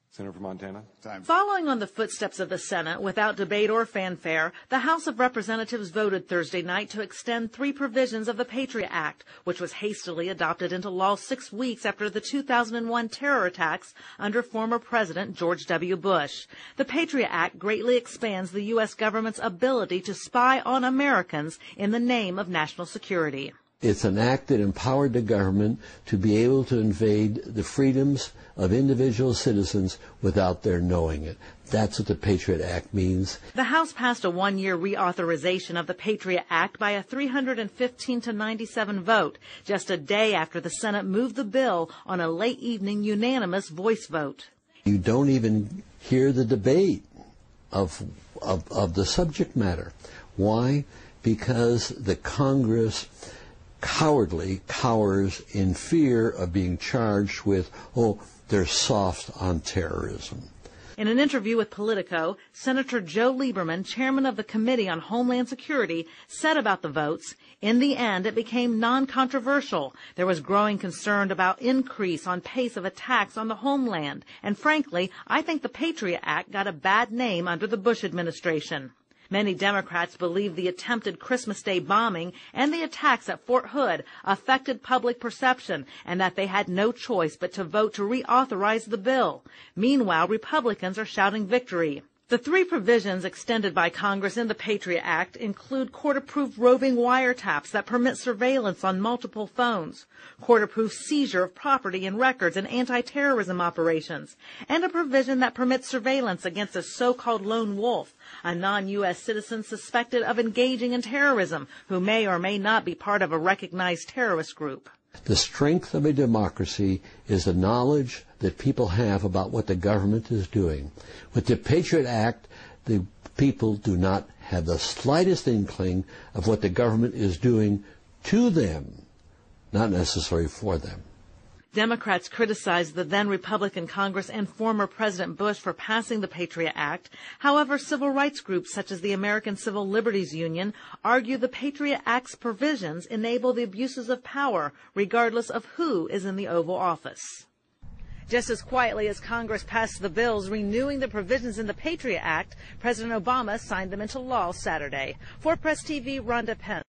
Senator from Montana. Time. Following on the footsteps of the Senate, without debate or fanfare, the House of Representatives voted Thursday night to extend 3 provisions of the Patriot Act, which was hastily adopted into law 6 weeks after the 2001 terror attacks under former President George W. Bush. The Patriot Act greatly expands the U.S. government's ability to spy on Americans in the name of national security. It's an act that empowered the government to be able to invade the freedoms of individual citizens without their knowing it. That's what the Patriot Act means. The House passed a 1-year reauthorization of the Patriot Act by a 315-97 vote, just a day after the Senate moved the bill on a late evening unanimous voice vote. You don't even hear the debate of the subject matter. Why? Because the Congress cowardly cowers in fear of being charged with, they're soft on terrorism. In an interview with Politico, Senator Joe Lieberman, chairman of the Committee on Homeland Security, said about the votes, in the end, it became non-controversial. There was growing concern about increase on pace of attacks on the homeland. And frankly, I think the Patriot Act got a bad name under the Bush administration. Many Democrats believe the attempted Christmas Day bombing and the attacks at Fort Hood affected public perception and that they had no choice but to vote to reauthorize the bill. Meanwhile, Republicans are shouting victory. The 3 provisions extended by Congress in the Patriot Act include court-approved roving wiretaps that permit surveillance on multiple phones, court-approved seizure of property and records in anti-terrorism operations, and a provision that permits surveillance against a so-called lone wolf, a non-U.S. citizen suspected of engaging in terrorism who may or may not be part of a recognized terrorist group. The strength of a democracy is the knowledge that people have about what the government is doing. With the Patriot Act, the people do not have the slightest inkling of what the government is doing to them, not necessarily for them. Democrats criticized the then Republican Congress and former President Bush for passing the Patriot Act. However, civil rights groups such as the American Civil Liberties Union argue the Patriot Act's provisions enable the abuses of power, regardless of who is in the Oval Office. Just as quietly as Congress passed the bills renewing the provisions in the Patriot Act, President Obama signed them into law Saturday. For Press TV, Rhonda Pence.